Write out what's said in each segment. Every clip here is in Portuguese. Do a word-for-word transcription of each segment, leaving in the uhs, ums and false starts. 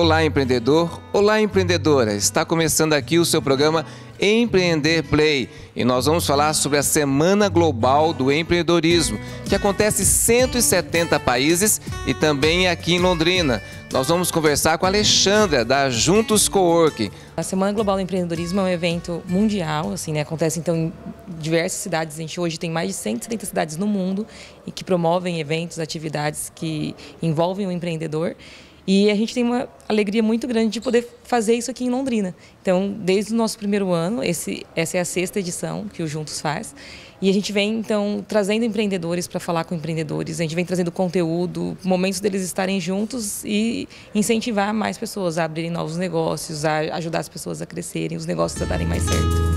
Olá, empreendedor! Olá, empreendedora! Está começando aqui o seu programa Empreender Play e nós vamos falar sobre a Semana Global do Empreendedorismo, que acontece em cento e setenta países e também aqui em Londrina. Nós vamos conversar com a Alexandra, da Juntos Coworking. A Semana Global do Empreendedorismo é um evento mundial, assim, né? Acontece então em diversas cidades. A gente hoje tem mais de cento e setenta cidades no mundo e que promovem eventos, atividades que envolvem o empreendedor. E a gente tem uma alegria muito grande de poder fazer isso aqui em Londrina. Então, desde o nosso primeiro ano, esse, essa é a sexta edição que o Juntos faz. E a gente vem, então, trazendo empreendedores para falar com empreendedores. A gente vem trazendo conteúdo, momentos deles estarem juntos e incentivar mais pessoas a abrirem novos negócios, a ajudar as pessoas a crescerem, os negócios a darem mais certo.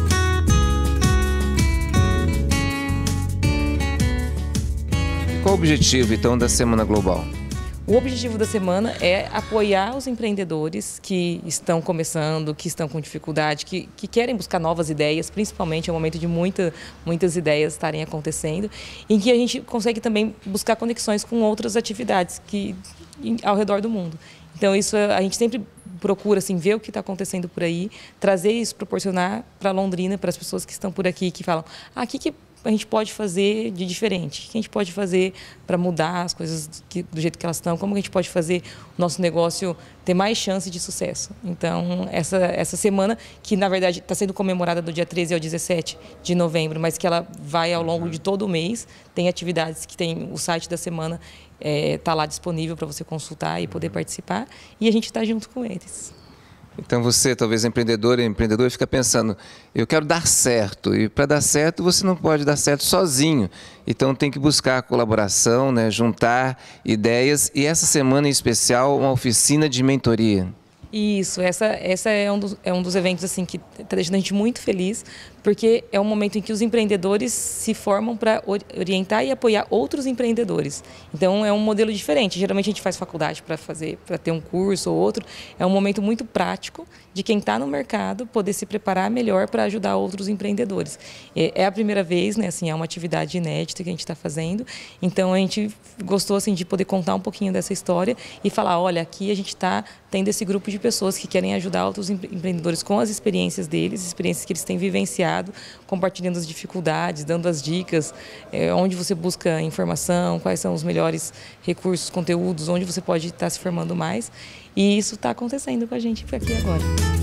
Qual o objetivo, então, da Semana Global? O objetivo da semana é apoiar os empreendedores que estão começando, que estão com dificuldade, que, que querem buscar novas ideias, principalmente é um momento de muita, muitas ideias estarem acontecendo, em que a gente consegue também buscar conexões com outras atividades que, ao redor do mundo. Então isso a gente sempre procura assim, ver o que está acontecendo por aí, trazer isso, proporcionar para Londrina, para as pessoas que estão por aqui, que falam, ah, o que, que a gente pode fazer de diferente? O que a gente pode fazer para mudar as coisas que, do jeito que elas estão? Como a gente pode fazer o nosso negócio ter mais chance de sucesso? Então, essa, essa semana, que na verdade está sendo comemorada do dia treze ao dezessete de novembro, mas que ela vai ao longo de todo o mês, tem atividades que tem o site da semana, está é, lá disponível para você consultar e poder participar, e a gente está junto com eles. Então você, talvez empreendedor e empreendedor, fica pensando, eu quero dar certo, e para dar certo você não pode dar certo sozinho. Então tem que buscar colaboração, né, juntar ideias, e essa semana em especial uma oficina de mentoria. Isso, essa, essa é, um dos, é um dos eventos assim, que está deixando a gente muito feliz, porque é um momento em que os empreendedores se formam para orientar e apoiar outros empreendedores. Então é um modelo diferente. Geralmente a gente faz faculdade para fazer, para ter um curso ou outro. É um momento muito prático de quem está no mercado poder se preparar melhor para ajudar outros empreendedores. É, é a primeira vez, né? Assim, é uma atividade inédita que a gente está fazendo. Então a gente gostou assim de poder contar um pouquinho dessa história e falar, olha, aqui a gente está tendo esse grupo de pessoas que querem ajudar outros empreendedores com as experiências deles, experiências que eles têm vivenciado, compartilhando as dificuldades, dando as dicas, é, onde você busca informação, quais são os melhores recursos, conteúdos, onde você pode estar se formando mais. E isso está acontecendo com a gente aqui agora.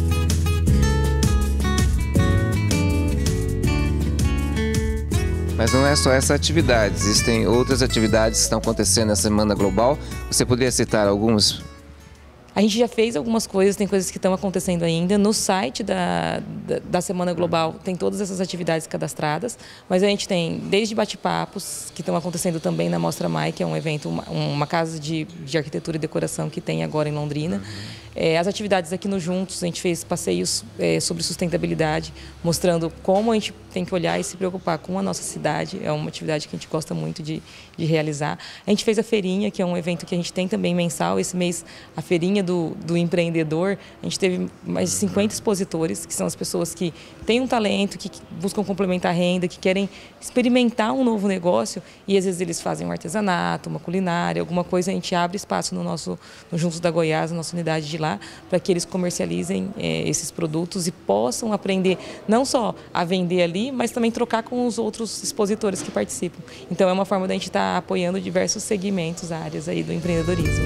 Mas não é só essa atividade, existem outras atividades que estão acontecendo na Semana Global. Você poderia citar algumas? A gente já fez algumas coisas, tem coisas que estão acontecendo ainda. No site da, da, da Semana Global tem todas essas atividades cadastradas, mas a gente tem desde bate-papos, que estão acontecendo também na Mostra Mai, que é um evento, uma, uma casa de, de arquitetura e decoração que tem agora em Londrina. É, as atividades aqui no Juntos, a gente fez passeios é, sobre sustentabilidade, mostrando como a gente tem que olhar e se preocupar com a nossa cidade. É uma atividade que a gente gosta muito de, de realizar. A gente fez a feirinha, que é um evento que a gente tem também mensal. Esse mês, a feirinha do, do empreendedor, a gente teve mais de cinquenta expositores, que são as pessoas que têm um talento, que buscam complementar a renda, que querem experimentar um novo negócio, e às vezes eles fazem um artesanato, uma culinária, alguma coisa. A gente abre espaço no nosso no Juntos da Goiás, na nossa unidade de lá, para que eles comercializem é, esses produtos e possam aprender não só a vender ali, mas também trocar com os outros expositores que participam. Então é uma forma da gente estar apoiando diversos segmentos, áreas aí do empreendedorismo.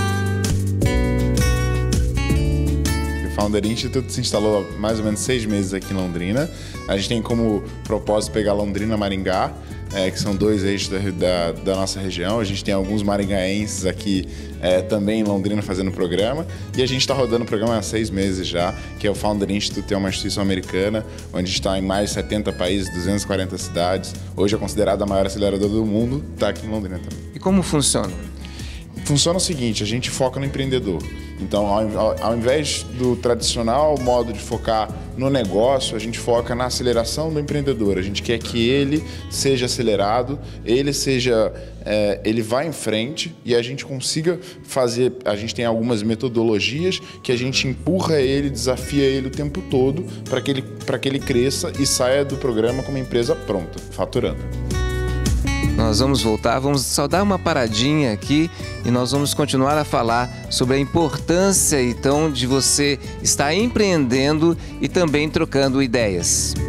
O Founder Institute se instalou há mais ou menos seis meses aqui em Londrina. A gente tem como propósito pegar Londrina-Maringá, É, que são dois eixos da, da, da nossa região. A gente tem alguns maringaenses aqui é, também em Londrina fazendo o programa, e a gente está rodando o programa há seis meses já, que é o Founder Institute, é uma instituição americana, onde está em mais de setenta países, duzentas e quarenta cidades. Hoje é considerada a maior aceleradora do mundo, está aqui em Londrina também. E como funciona? Funciona o seguinte, a gente foca no empreendedor. Então, ao, ao invés do tradicional modo de focar no negócio, a gente foca na aceleração do empreendedor. A gente quer que ele seja acelerado, ele seja, é, ele vá em frente e a gente consiga fazer. A gente tem algumas metodologias que a gente empurra ele, desafia ele o tempo todo para que ele, para que ele cresça e saia do programa como empresa pronta, faturando. Nós vamos voltar, vamos só dar uma paradinha aqui e nós vamos continuar a falar sobre a importância, então, de você estar empreendendo e também trocando ideias.